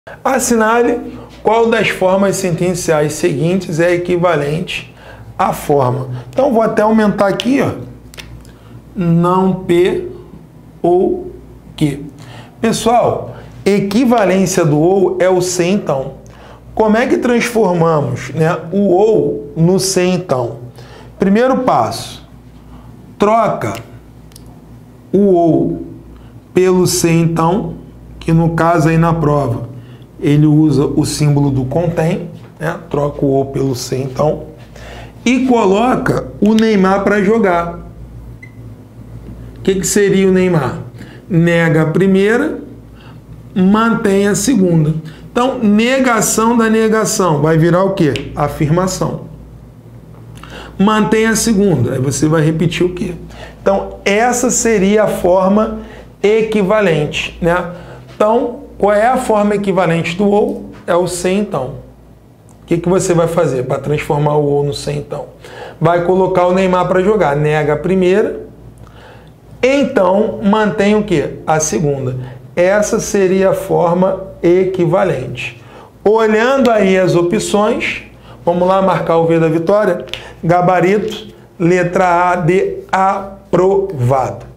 Assinale qual das formas sentenciais seguintes é equivalente à forma. Então, vou até aumentar aqui, ó. Não P ou Q. Pessoal, equivalência do ou é o se então. Como é que transformamos, né, o ou no se então? Primeiro passo, troca o ou pelo se então, que no caso aí na prova ele usa o símbolo do contém, né? Troca o ou pelo se então, e coloca o Neymar para jogar. O que seria o Neymar? Nega a primeira, mantém a segunda. Então, negação da negação vai virar o quê? Afirmação. Mantém a segunda, aí você vai repetir o quê? Então, essa seria a forma equivalente, né? Então, qual é a forma equivalente do ou? É o se então. O que você vai fazer para transformar o ou no se então? Vai colocar o Neymar para jogar. Nega a primeira, então mantém o quê? A segunda. Essa seria a forma equivalente. Olhando aí as opções, vamos lá marcar o V da vitória. Gabarito, letra A de aprovado.